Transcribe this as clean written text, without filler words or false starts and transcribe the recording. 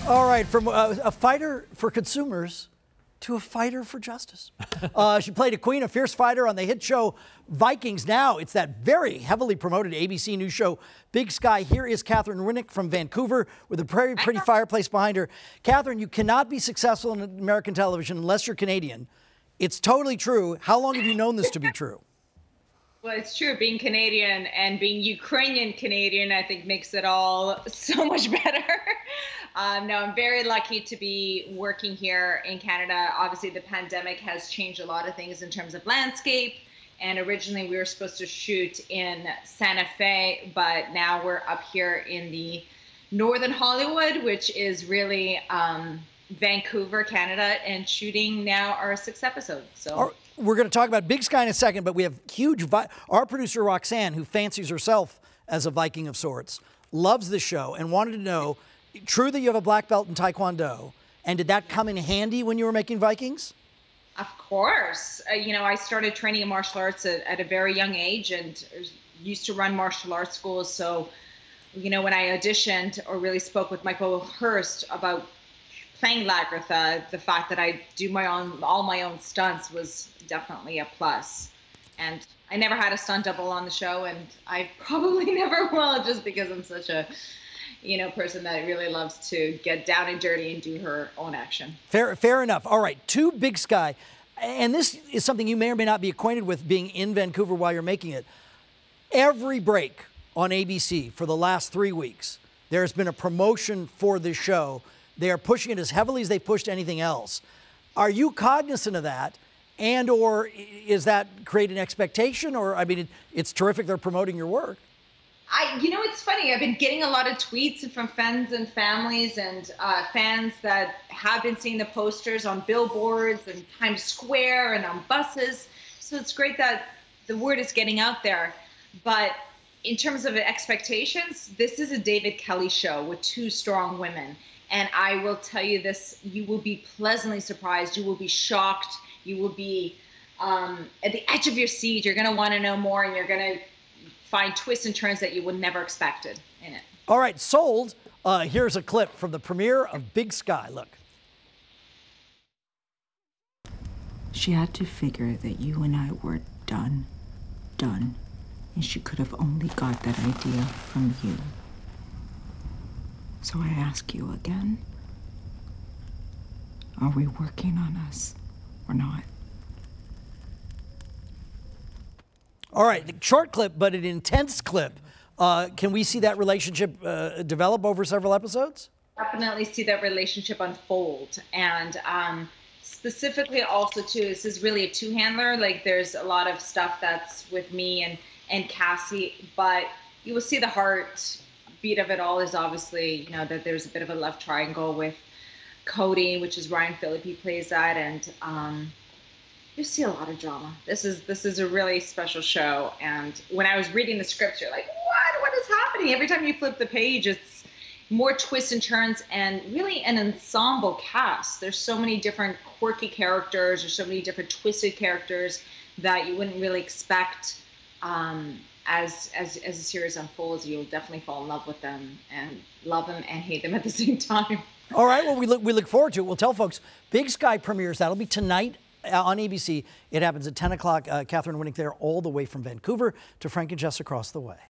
All right, from a fighter for consumers to a fighter for justice. She played a queen, a fierce fighter on the hit show Vikings. Now it's that very heavily promoted ABC news show Big Sky. Here is Katheryn Winnick from Vancouver with a very pretty fireplace behind her. Katheryn, you cannot be successful in American television unless you're Canadian. It's totally true. How long have you known this to be true? Well, it's true. Being Canadian and being Ukrainian Canadian, I think, makes it all so much better. No, I'm very lucky to be working here in Canada. Obviously, the pandemic has changed a lot of things in terms of landscape. And originally, we were supposed to shoot in Santa Fe, but now we're up here in the Northern Hollywood, which is really Vancouver, Canada, and shooting now our 6th episode. So. We're going to talk about Big Sky in a second, but we have our producer Roxanne, who fancies herself as a Viking of sorts, loves the show and wanted to know, true that you have a black belt in Taekwondo, and did that come in handy when you were making Vikings? Of course. You know, I started training in martial arts at a very young age and used to run martial arts schools. So, you know, when I auditioned or really spoke with Michael Hurst about playing Lagertha, the fact that I do all my own stunts was definitely a plus. And I never had a stunt double on the show, and I probably never will, just because I'm such a, you know, person that really loves to get down and dirty and do her own action. Fair enough. All right, to Big Sky, and this is something you may or may not be acquainted with being in Vancouver while you're making it. Every break on ABC for the last 3 weeks, there's been a promotion for this show. They are pushing it as heavily as they pushed anything else. Are you cognizant of that? And or is that create an expectation? Or, I mean, it's terrific they're promoting your work. You know, it's funny. I've been getting a lot of tweets from friends and families and fans that have been seeing the posters on billboards and Times Square and on buses. So it's great that the word is getting out there. But in terms of expectations, this is a David Kelly show with 2 strong women. And I will tell you this, you will be pleasantly surprised. You will be shocked. You will be at the edge of your seat. You're going to want to know more, and you're going to find twists and turns that you would never expected in it. All right, sold. Here's a clip from the premiere of Big Sky. Look. She had to figure that you and I were done. And she could have only got that idea from you. So I ask you again, are we working on us or not? All right, short clip, but an intense clip. Can we see that relationship develop over several episodes? Definitely see that relationship unfold. And specifically also, too, this is really a two-handler. Like, there's a lot of stuff that's with me and Cassie, but you will see the heart beat of it all is obviously, you know, that there's a bit of a love triangle with Cody, which is Ryan Phillippe plays that, and you see a lot of drama. This is a really special show, and when I was reading the script, you're like, what is happening? Every time you flip the page, it's more twists and turns, and really an ensemble cast. There's so many different quirky characters, or so many different twisted characters that you wouldn't really expect. As the series unfolds, you'll definitely fall in love with them and love them and hate them at the same time. All right, well, we look forward to it. We'll tell folks, Big Sky premieres. That'll be tonight on ABC. It happens at 10 o'clock. Katheryn Winnick there all the way from Vancouver to Frank and Jess across the way.